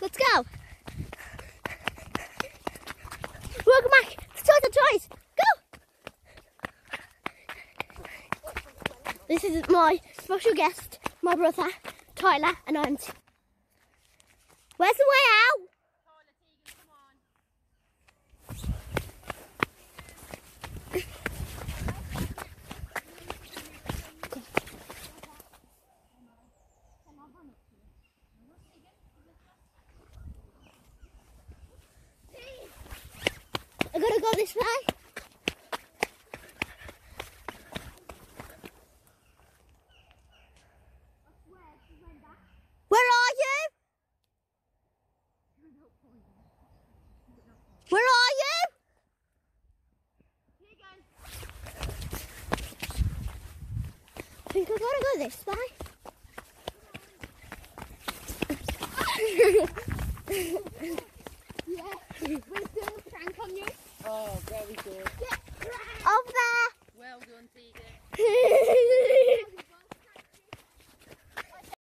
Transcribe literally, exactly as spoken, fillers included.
Let's go. Welcome back to Toys and Toys. Go. This is my special guest, my brother, Tyler, and I'm... Where's the way out? I gotta go this way. Where are you? Where are you? I think I gotta go this way. Yeah, we're doing a prank on you. Oh, very good.